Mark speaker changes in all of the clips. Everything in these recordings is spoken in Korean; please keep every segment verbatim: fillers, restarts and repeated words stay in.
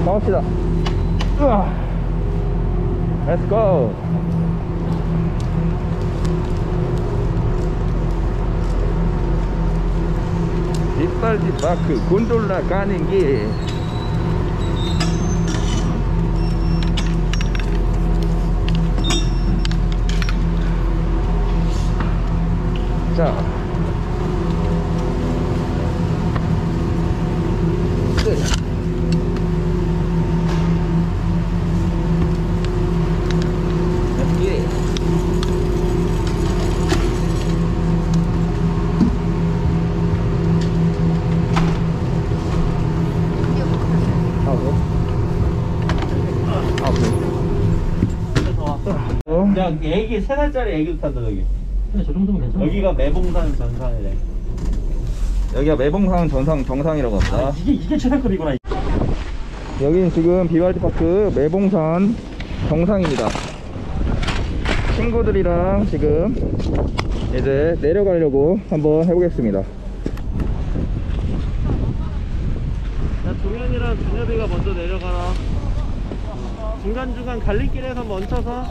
Speaker 1: 가봅시다. 으아. Let's go. 뒷발디 파크 곤돌라 가는 길. 자, 끝.
Speaker 2: 야, 애기 세 살짜리 애기도 탄다 저기.
Speaker 3: 근데 저 정도면 괜찮아.
Speaker 2: 여기가 매봉산 전산이래.
Speaker 1: 여기가 매봉산 전상 정상이라고 합니다.
Speaker 3: 아, 이게 이게 최상급이구나.
Speaker 1: 여기는 지금 비발디 파크 매봉산 정상입니다. 친구들이랑 지금 이제 내려가려고 한번 해보겠습니다.
Speaker 2: 야, 동현이랑 준엽이가 먼저 내려가라. 중간중간 갈림길에서 멈춰서.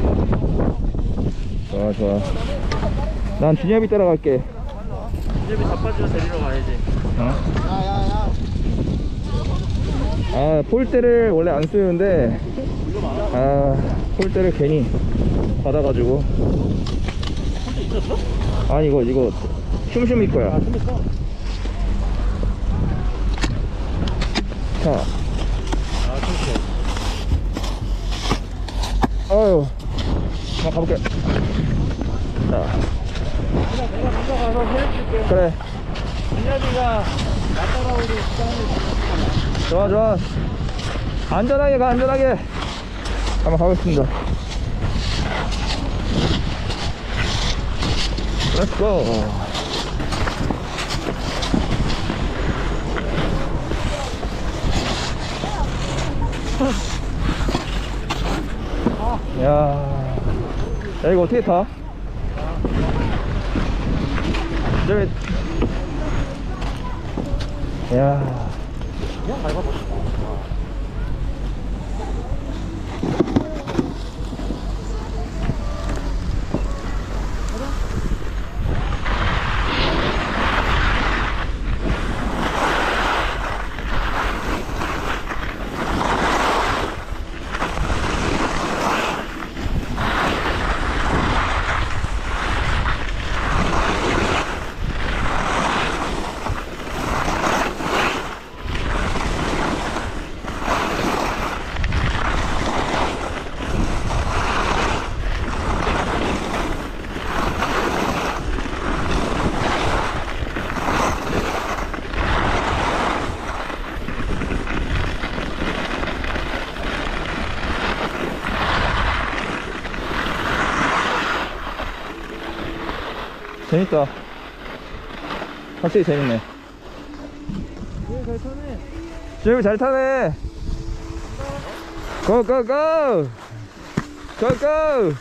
Speaker 1: 좋아 좋아. 난 준엽이 따라갈게.
Speaker 2: 준엽이 자빠지러 데리러 가야지.
Speaker 1: 어? 아, 폴대를 원래 안 쓰는데 아, 폴대를 괜히 받아가지고.
Speaker 2: 폴대 있었어?
Speaker 1: 아니 이거 이거 춤춤이 거야.
Speaker 2: 아, 좀 있어.
Speaker 1: 자,
Speaker 2: 아, 좀 있어.
Speaker 1: 아유, 한번 가볼게. 자,
Speaker 2: 그냥 내가 먼저 가서 해줄게.
Speaker 1: 그래.
Speaker 2: 준엽이가 나 따라오고 시간을.
Speaker 1: 좋아 좋아. 안전하게 가, 안전하게. 한번 가보겠습니다. Let's go. 야, 야 이거 어떻게 타? 저기. 야.
Speaker 2: 그냥 밟아봐.
Speaker 1: 재밌다. 확실히 재밌네.
Speaker 2: 준엽이 잘 타네.
Speaker 1: 준엽이 잘 타네. 고고고 고고.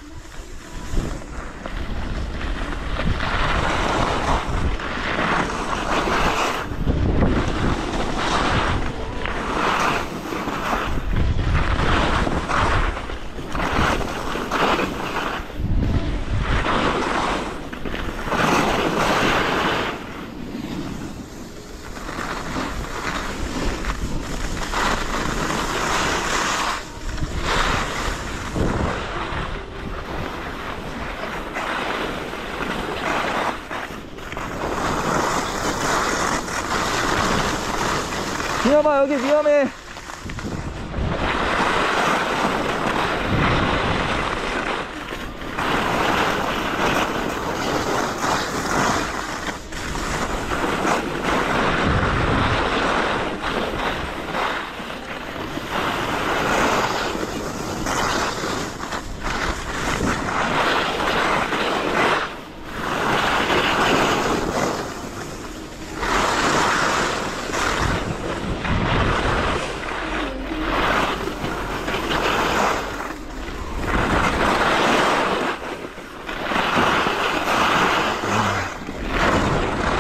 Speaker 1: 준엽아 여기 위험해.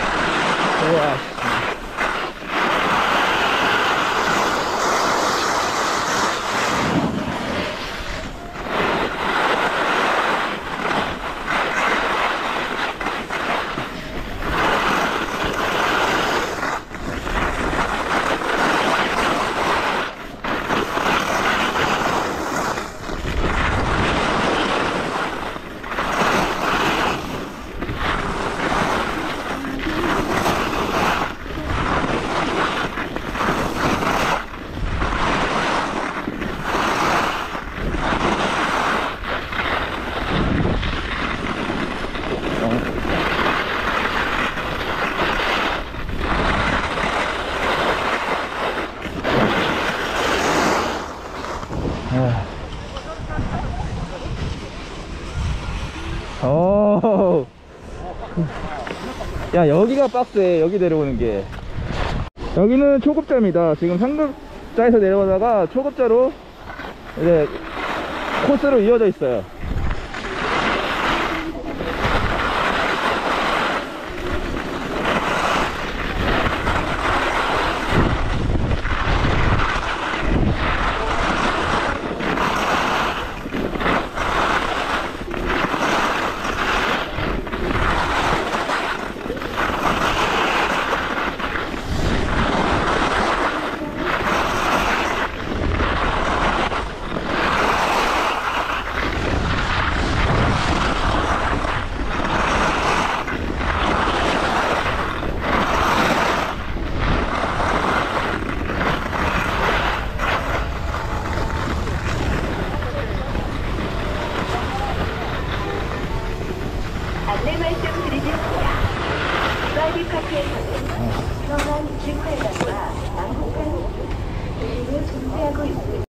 Speaker 1: 우와. 야, 여기가 박스에 여기 내려오는 게. 여기는 초급자입니다. 지금 상급자에서 내려오다가 초급자로 이제 코스로 이어져 있어요.
Speaker 4: 안내 말씀드리겠습니다. 사이비파크에서는 경한 직활관과 난폭한 조심을 존재하고 있습니다.